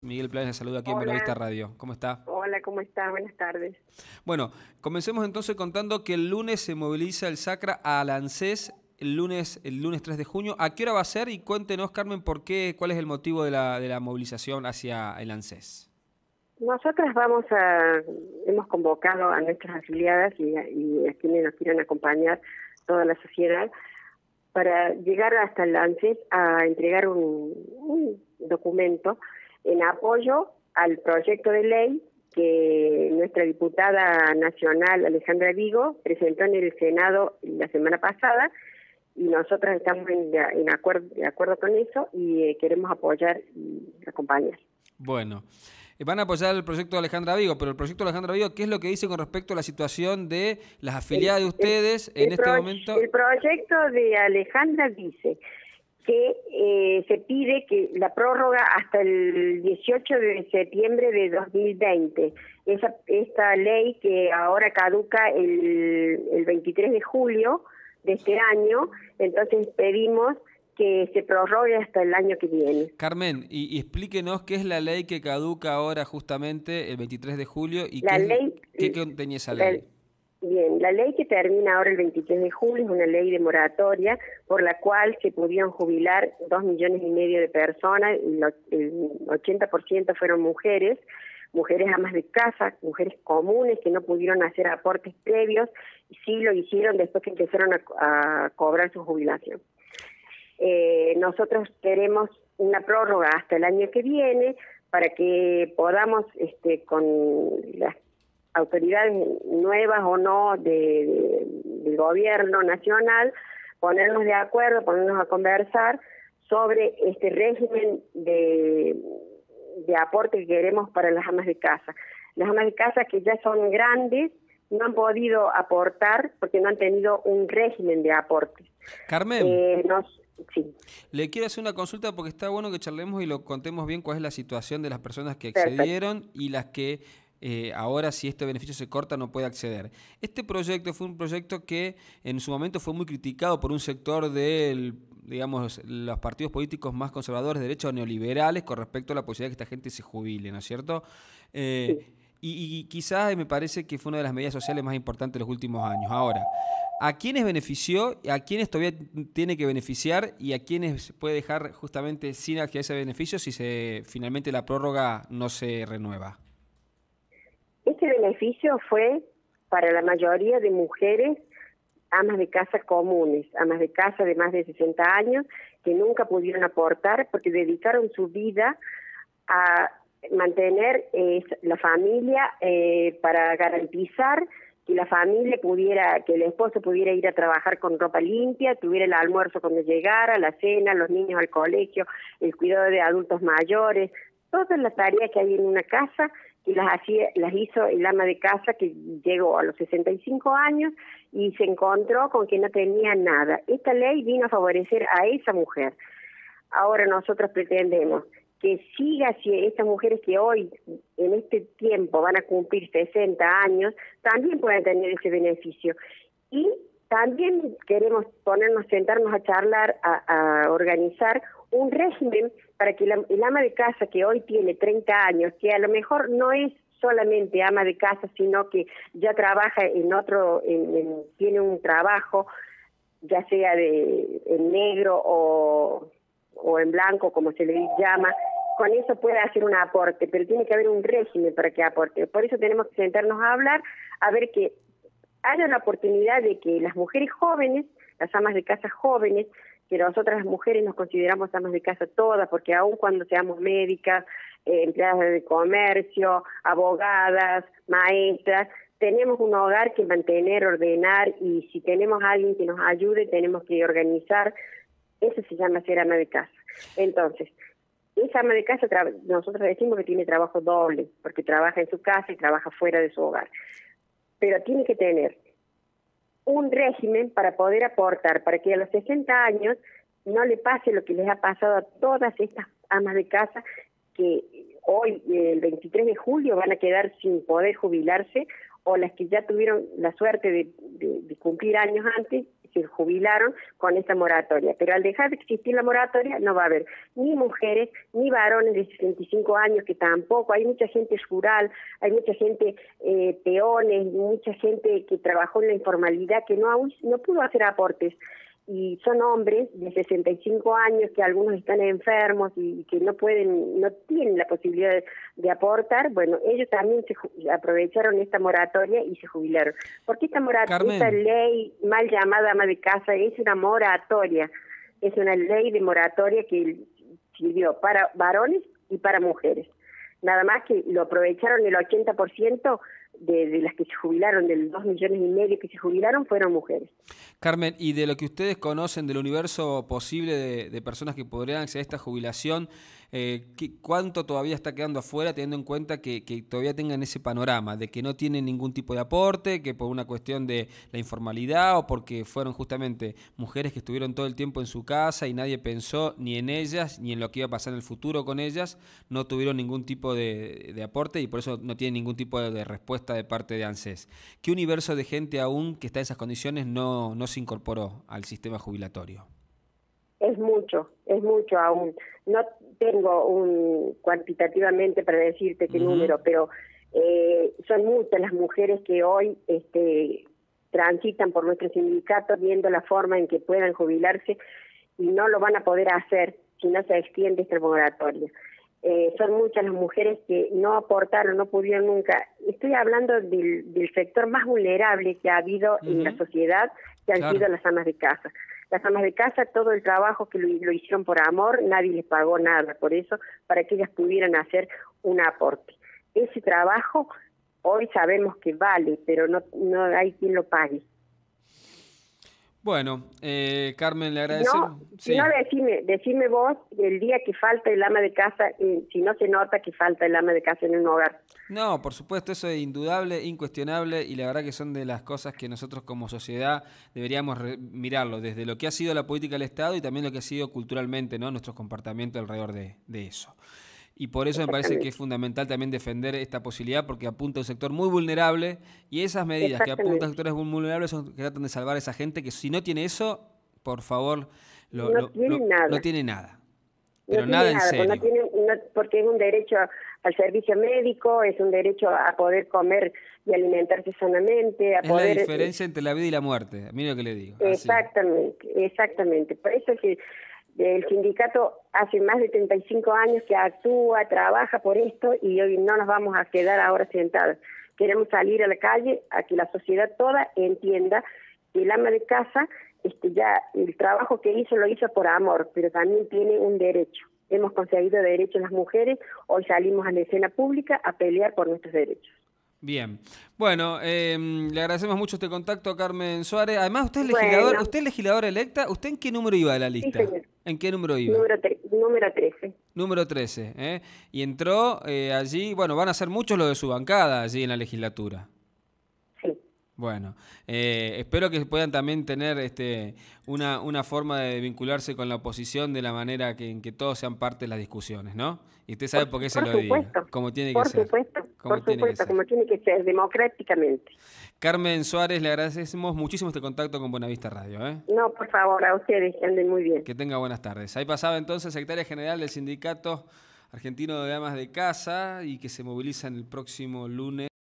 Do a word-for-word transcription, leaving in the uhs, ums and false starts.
Miguel Planes, le saluda aquí en Buenavista Hola, Radio. ¿Cómo está? hola, ¿cómo estás? Buenas tardes. Bueno, comencemos entonces contando que el lunes se moviliza el SACRA a ANSES, el lunes, el lunes tres de junio. ¿A qué hora va a ser? Y cuéntenos, Carmen, por qué, cuál es el motivo de la, de la movilización hacia el ANSES. Nosotras vamos a, hemos convocado a nuestras afiliadas y a, y a quienes nos quieran acompañar, toda la sociedad, para llegar hasta el ANSES a entregar un, un documento en apoyo al proyecto de ley que nuestra diputada nacional, Alejandra Vigo, presentó en el Senado la semana pasada, y nosotras estamos en, en acuerdo, de acuerdo con eso y eh, queremos apoyar y acompañar. Bueno, eh, van a apoyar el proyecto de Alejandra Vigo, pero el proyecto de Alejandra Vigo, ¿qué es lo que dice con respecto a la situación de las El, afiliadas de el, ustedes en el, este pro, momento? el proyecto de Alejandra dice que eh, se pide que la prórroga hasta el dieciocho de septiembre de dos mil veinte. Esa, esta ley que ahora caduca el, el veintitrés de julio de este año, entonces pedimos que se prorrogue hasta el año que viene. Carmen, y, y explíquenos qué es la ley que caduca ahora justamente el veintitrés de julio y qué, La es, ley, qué contenía esa la, ley. bien, la ley que termina ahora el veintitrés de julio es una ley de moratoria por la cual se pudieron jubilar dos millones y medio de personas, y lo, el ochenta por ciento fueron mujeres, mujeres amas de casa, mujeres comunes que no pudieron hacer aportes previos y sí lo hicieron después que empezaron a, a cobrar su jubilación. Eh, nosotros queremos una prórroga hasta el año que viene para que podamos, este, con las autoridades nuevas o no de, de, del gobierno nacional, ponernos de acuerdo, ponernos a conversar sobre este régimen de, de aporte que queremos para las amas de casa. Las amas de casa que ya son grandes no han podido aportar porque no han tenido un régimen de aporte. Carmen, Eh, nos, sí. le quiero hacer una consulta porque está bueno que charlemos y lo contemos bien cuál es la situación de las personas que Perfecto. accedieron y las que eh, ahora, si este beneficio se corta, no puede acceder. Este proyecto fue un proyecto que en su momento fue muy criticado por un sector de, digamos, los partidos políticos más conservadores, de derechos neoliberales, con respecto a la posibilidad de que esta gente se jubile, ¿no es cierto? Eh, Sí. y, y quizás me parece que fue una de las medidas sociales más importantes de los últimos años. Ahora, ¿a quiénes benefició, a quiénes todavía tiene que beneficiar y a quiénes puede dejar justamente sin acceder a ese beneficio si se finalmente la prórroga no se renueva? Este beneficio fue para la mayoría de mujeres amas de casa comunes, amas de casa de más de sesenta años, que nunca pudieron aportar porque dedicaron su vida a mantener eh, la familia eh, para garantizar que la familia pudiera, que el esposo pudiera ir a trabajar con ropa limpia, tuviera el almuerzo cuando llegara, la cena, los niños al colegio, el cuidado de adultos mayores, todas las tareas que hay en una casa que las hacía, las hizo el ama de casa que llegó a los sesenta y cinco años y se encontró con que no tenía nada. Esta ley vino a favorecer a esa mujer. Ahora nosotros pretendemos que siga, si estas mujeres que hoy, en este tiempo, van a cumplir sesenta años, también puedan tener ese beneficio. Y también queremos ponernos, sentarnos a charlar, a, a organizar un régimen para que la, el ama de casa que hoy tiene treinta años, que a lo mejor no es solamente ama de casa, sino que ya trabaja en otro, en, en, tiene un trabajo, ya sea de en negro o, o en blanco, como se le llama, con eso puede hacer un aporte, pero tiene que haber un régimen para que aporte. Por eso tenemos que sentarnos a hablar, a ver que haya la oportunidad de que las mujeres jóvenes, las amas de casa jóvenes, que nosotras las mujeres nos consideramos amas de casa todas, porque aun cuando seamos médicas, eh, empleadas de comercio, abogadas, maestras, tenemos un hogar que mantener, ordenar, y si tenemos a alguien que nos ayude, tenemos que organizar. Eso se llama ser ama de casa. Entonces, esa ama de casa, nosotros decimos que tiene trabajo doble, porque trabaja en su casa y trabaja fuera de su hogar. Pero tiene que tener un régimen para poder aportar, para que a los sesenta años no le pase lo que les ha pasado a todas estas amas de casa que hoy, el veintitrés de julio, van a quedar sin poder jubilarse, o las que ya tuvieron la suerte de, de, de cumplir años antes, se jubilaron con esta moratoria. Pero al dejar de existir la moratoria no va a haber ni mujeres ni varones de sesenta y cinco años, que tampoco. Hay mucha gente rural, hay mucha gente eh, peones, mucha gente que trabajó en la informalidad que no, aún, no pudo hacer aportes. Y son hombres de sesenta y cinco años que algunos están enfermos y que no pueden, no tienen la posibilidad de, de aportar. Bueno, ellos también se aprovecharon esta moratoria y se jubilaron. Porque esta moratoria, esta ley mal llamada ama de casa, es una moratoria, es una ley de moratoria que sirvió para varones y para mujeres. Nada más que lo aprovecharon el ochenta por ciento de, de las que se jubilaron, de los dos millones y medio que se jubilaron, fueron mujeres. Carmen, y de lo que ustedes conocen del universo posible de, de personas que podrían acceder a esta jubilación, eh, ¿qué, ¿cuánto todavía está quedando afuera, teniendo en cuenta que, que todavía tengan ese panorama de que no tienen ningún tipo de aporte, que por una cuestión de la informalidad o porque fueron justamente mujeres que estuvieron todo el tiempo en su casa y nadie pensó ni en ellas ni en lo que iba a pasar en el futuro con ellas, no tuvieron ningún tipo de, de aporte y por eso no tienen ningún tipo de, de respuesta de parte de ANSES? ¿Qué universo de gente aún que está en esas condiciones no, no se incorporó al sistema jubilatorio? Es mucho, es mucho aún. No tengo un cuantitativamente para decirte qué uh-huh. número, pero eh, son muchas las mujeres que hoy este, transitan por nuestro sindicato viendo la forma en que puedan jubilarse y no lo van a poder hacer si no se extiende esta moratoria. Eh, son muchas las mujeres que no aportaron, no pudieron nunca. Estoy hablando del, del sector más vulnerable que ha habido uh-huh. en la sociedad, que han claro. sido las amas de casa. Las amas de casa, todo el trabajo que lo, lo hicieron por amor, nadie les pagó nada por eso, para que ellas pudieran hacer un aporte. Ese trabajo hoy sabemos que vale, pero no, no hay quien lo pague. Bueno, eh, Carmen, le agradecemos. No, sí. Si no, decime, decime vos, el día que falta el ama de casa, eh, si no se nota que falta el ama de casa en un hogar. No, por supuesto, eso es indudable, incuestionable, y la verdad que son de las cosas que nosotros como sociedad deberíamos mirarlo, desde lo que ha sido la política del Estado y también lo que ha sido culturalmente, ¿no?, nuestro comportamiento alrededor de, de eso. Y por eso me parece que es fundamental también defender esta posibilidad, porque apunta a un sector muy vulnerable, y esas medidas que apuntan a sectores muy vulnerables son que tratan de salvar a esa gente que si no tiene eso, por favor, lo, no, lo, tiene lo, nada. no tiene nada. Pero no nada tiene en nada, serio. No tiene, no, porque es un derecho al servicio médico, es un derecho a poder comer y alimentarse sanamente. A es poder, la diferencia entre la vida y la muerte, mire lo que le digo. Exactamente, así. exactamente. Por eso es que el sindicato hace más de treinta y cinco años que actúa, trabaja por esto y hoy no nos vamos a quedar ahora sentados. Queremos salir a la calle a que la sociedad toda entienda que el ama de casa este, ya el trabajo que hizo lo hizo por amor, pero también tiene un derecho. Hemos conseguido derechos las mujeres, hoy salimos a la escena pública a pelear por nuestros derechos. Bien, bueno, eh, le agradecemos mucho este contacto a Carmen Suárez. Además, usted es legislador, bueno. usted es legisladora electa. ¿Usted en qué número iba de la lista? Sí, señor. ¿En qué número iba? Número, número trece. Número trece, ¿eh? Y entró eh, allí, bueno, van a ser muchos los de su bancada allí en la legislatura. Sí. Bueno, eh, espero que puedan también tener este, una, una forma de vincularse con la oposición de la manera que, en que todos sean parte de las discusiones, ¿no? Y usted sabe por, por qué se por lo supuesto, digo, como tiene que por ser. Supuesto, por supuesto, como tiene que ser, democráticamente. Carmen Suárez, le agradecemos muchísimo este contacto con Buenavista Radio. ¿eh? No, por favor, a ustedes, que anden muy bien. Que tenga buenas tardes. Ahí pasaba entonces secretaria general del Sindicato Argentino de Amas de Casa y que se moviliza en el próximo lunes.